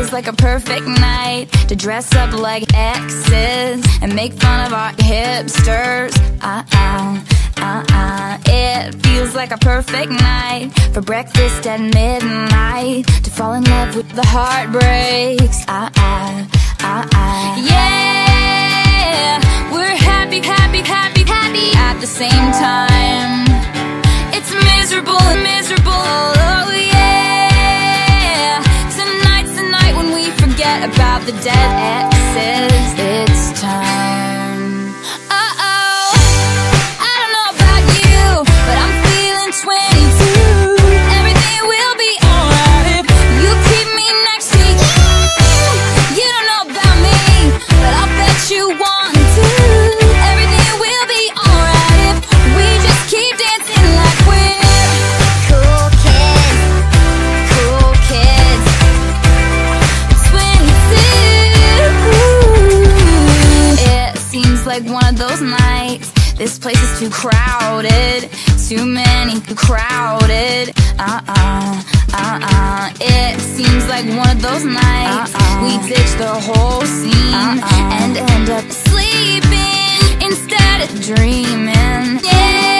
feels like a perfect night to dress up like exes and make fun of our hipsters. It feels like a perfect night for breakfast at midnight, to fall in love with the heartbreaks. Yeah, we're happy, happy, happy, happy at the same time. It's miserable and miserable, oh yeah. Tonight's the night when we forget about the dead exes. It's time. Uh-oh, I don't know about you, but I'm feeling 22. Everything will be alright if you keep me next to you. You don't know about me, but I'll bet you want to. Everything will be alright if we just keep dancing like we're cool kids. Cool kids. 22. It seems like one of those nights. This place is too crowded, too many crowded. It seems like one of those nights we ditch the whole scene and end up sleeping instead of dreaming. Yeah.